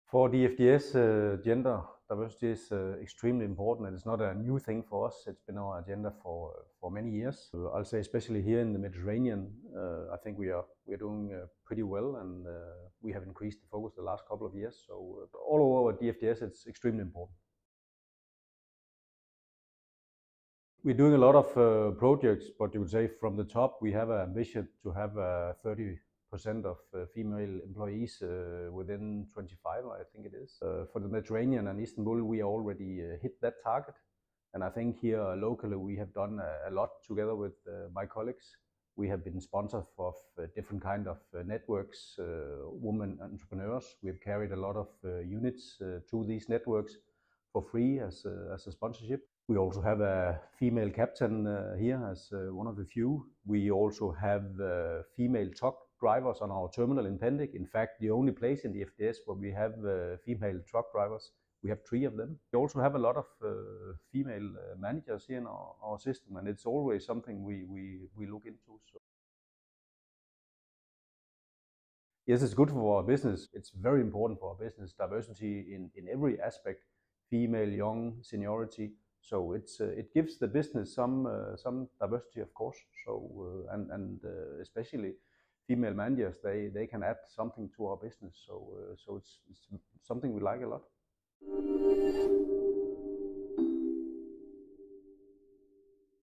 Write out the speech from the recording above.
For DFDS, gender diversity is extremely important, and it's not a new thing for us. It's been our agenda for many years. I'll say, especially here in the Mediterranean, I think we are doing pretty well, and we have increased the focus the last couple of years. So all over DFDS, it's extremely important. We're doing a lot of projects, but you would say from the top, we have an ambition to have 30% of female employees within 25, I think it is. For the Mediterranean and Istanbul, we already hit that target. And I think here locally, we have done a lot together with my colleagues. We have been sponsors of different kind of networks, women entrepreneurs. We've carried a lot of units to these networks for free as a sponsorship. We also have a female captain here as one of the few. We also have female truck drivers on our terminal in Pendik. In fact, the only place in the FDS where we have female truck drivers. We have 3 of them. We also have a lot of female managers here in our system, and it's always something we look into. So. Yes, it's good for our business. It's very important for our business. Diversity in every aspect, female, young, seniority. So it gives the business some diversity, of course. So and especially female managers, they can add something to our business. So it's something we like a lot.